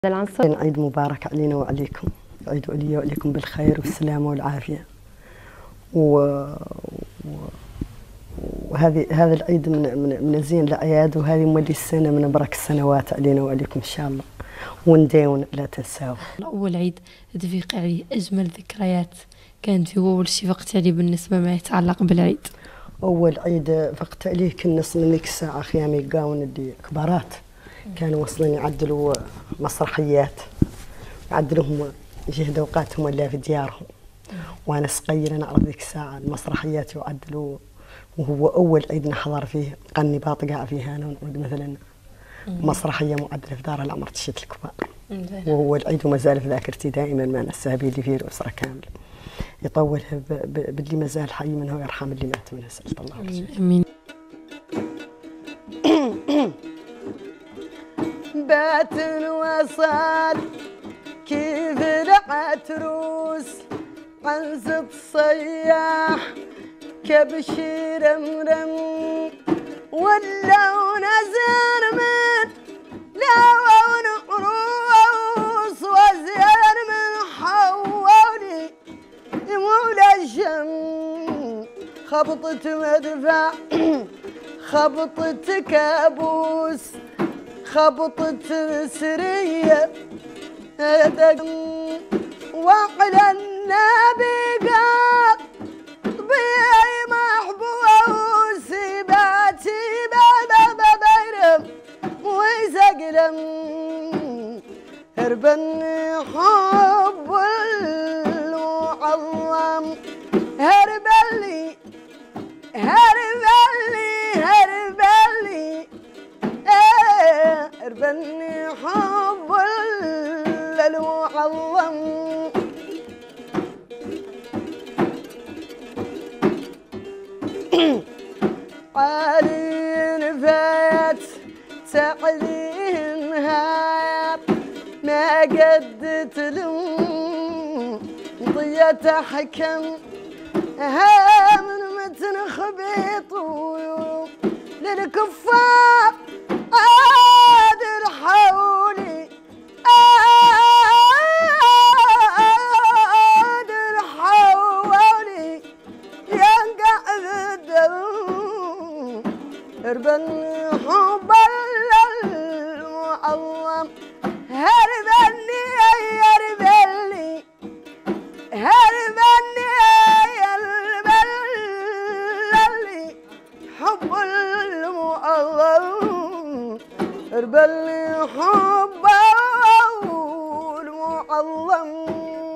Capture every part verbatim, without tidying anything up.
العنصر. عيد مبارك علينا وعليكم، عيد عليا وعليكم بالخير والسلامة والعافية. و... و... وهذه هذا العيد من من, من زين الأعياد، وهذه مولي السنة من برك السنوات علينا وعليكم إن شاء الله، ونداون لا تنساو. أول عيد تفيق عليه أجمل ذكريات كانت في أول شيء فقت عليه بالنسبة ما يتعلق بالعيد. أول عيد فقت عليه كنص من ذيك الساعة خيامي قاون اللي كبارات كانوا واصلين يعدلوا مسرحيات، يعدلوهم جهد اوقاتهم ولا في ديارهم، وانا صغيره نعرف ذيك الساعه المسرحيات يعدلوا، وهو اول عيد نحضر فيه قني باطقه فيها انا ونعود مثلا مسرحيه معدله في دار العمر تشت الكبار، وهو العيد وما زال في ذاكرتي دائما ما ننساه بي اللي فيه الاسره كامله، يطولها باللي ما زال حي منه ويرحم اللي مات منه، سألت الله. امين. بات وصال كيف العتروس عنزة صياح كبشير مرم واللون زين من لون عروس وزين من حولي مولى الشم خبطت مدفع خبطت كابوس خبطت سرية وعلى النبي قال طبيعي محبوسي باتي بابا بيرم ويسقلم هربني حب المعظم هربلي هربلي هربلي هربني حب المعظم عالي نفات تعلي نهار ما قد تلوم ضيت حكم ها من متن خبيط للكفار قادر حولي قادر حولي ينقع الدم هربني حب المعظم هربني هربني هربني هربني حب المعظم هربني حب المعظم.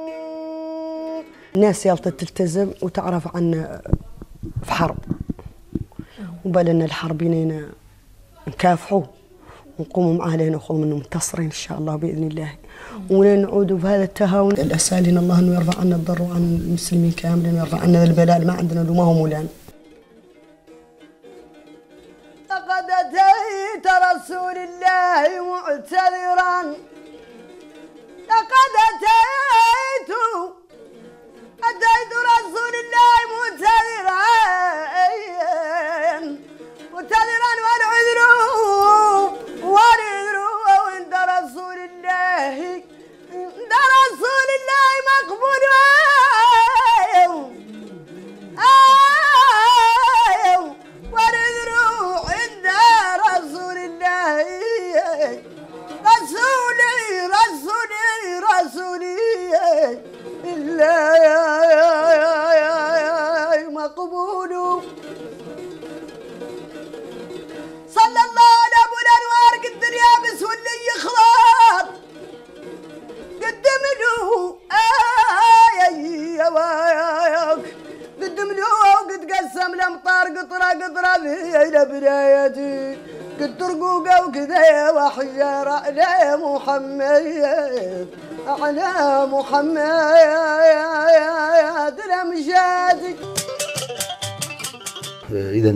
الناس يالطة تلتزم وتعرف عنا في حرب، وبل الحربين نكافحوا ونقوموا معاه لين نخرج منه منتصرين ان شاء الله باذن الله، ولين نعودوا بهذا التهاون. الاسالين الله انه يرفع عنا الضر وعن المسلمين كاملين، ويرفع عنا البلاء اللي ما عندنا وما هو مولانا. لقد اتيت رسول الله معتذرا، لقد اتيت اتيت رسول الله معتذرا معتذرا والعذر والعذر عند رسول الله عند رسول الله مقبول والعذر عند رسول الله رسولي رسولي رسولي إلا مقبول. صلى الله على ابو الانوار قد اليابس واللي يخلط قدم له اي قدم له وقد قسم الامطار قطره قطره في بدايتي قد ترقوقه وكذا وحجاره على محمد على محمد الامجاد. إذا